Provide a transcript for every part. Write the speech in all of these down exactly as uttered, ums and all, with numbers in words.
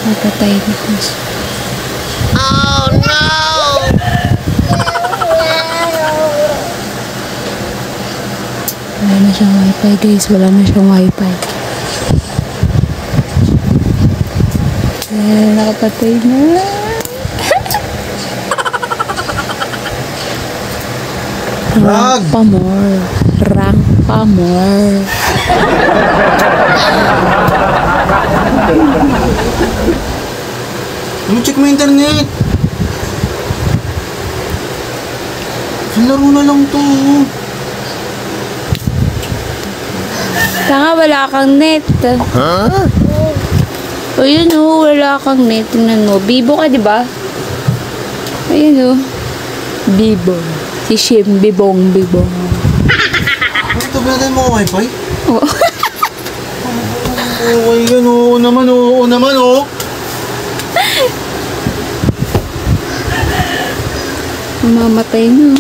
Napatay na po siya. Oh no! Wala na siyang wifi guys. Wala na siyang wifi. Eh, nakapatay na. Rank pa more. Rank pa more. Ano, check mo internet? Laro na lang to. Tanga, wala kang net. Ha? O yun o, wala kang net. Tingnan mo. Bibo ka, di ba? Ayun o. Bibo. Si Shim, bibong, bibong. Ito ba natin mo wifi? Oo. Oo, yan oo naman, oo naman, oo. Mamamatay na.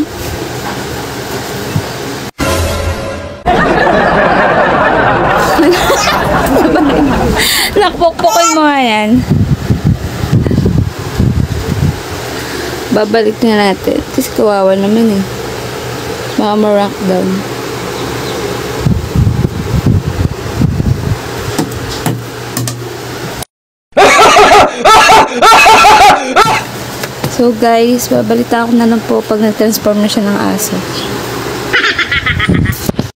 Nakpokpokin mo nga yan. Babalik na natin. Kasi kawawa naman eh. Baka ma-rank down. So guys, babalita ko na lang po pag nag-transform na siya ng aso.